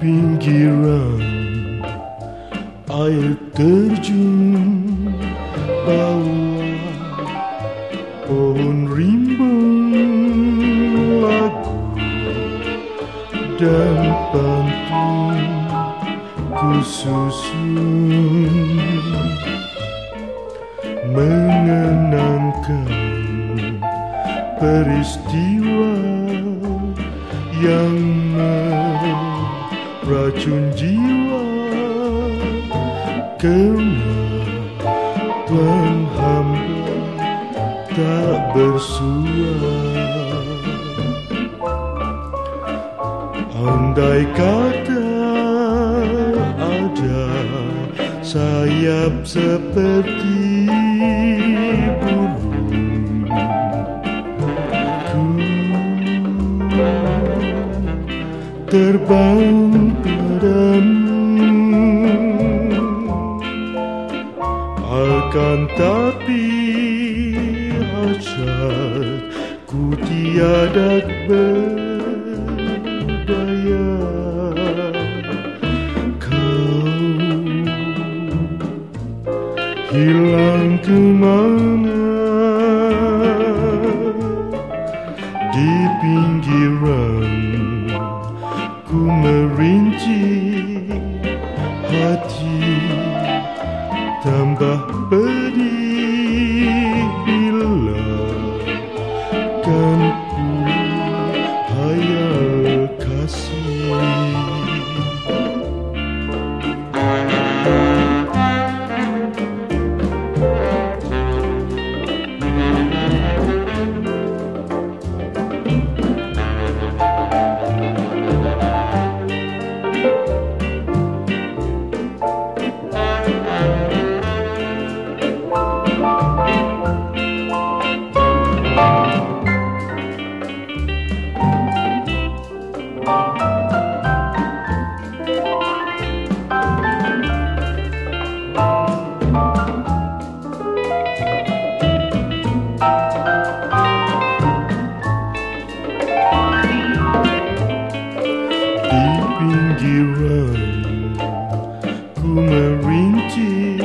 pinggiran air terjun, bawah pohon rimbun, lagu dan pantun ku susun, mengenangkan peristiwa yang meracun jiwa, karena Tuhan hamba tak bersua. Andai kata ada sayap seperti burung, terbang padamu, akan tapi hasratku tiada berdaya. Kau hilang kemana di pinggiran, ku merinci hati tambah pedih bila kan ku hayal kasih. Pinggiran ku merinci